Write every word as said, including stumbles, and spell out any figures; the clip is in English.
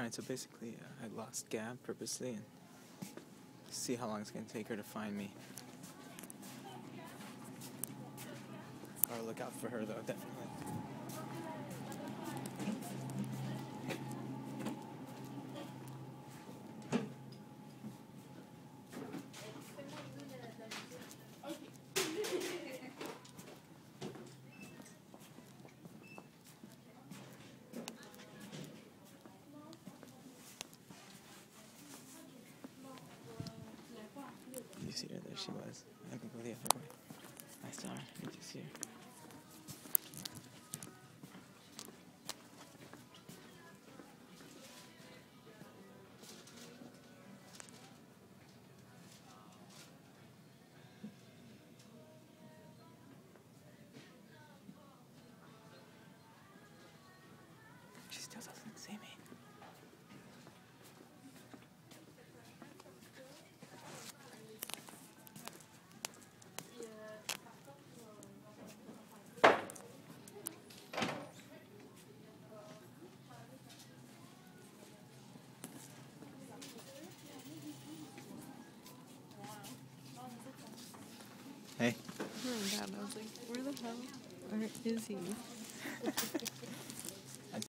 Alright, so basically uh, I lost Gab purposely and see how long it's going to take her to find me. Gotta look out for her though, definitely. You see her? There she was. I can go the other way. I saw her. Did you see her? She still doesn't see me. Hey. Oh my god, I was like, where the hell or is he?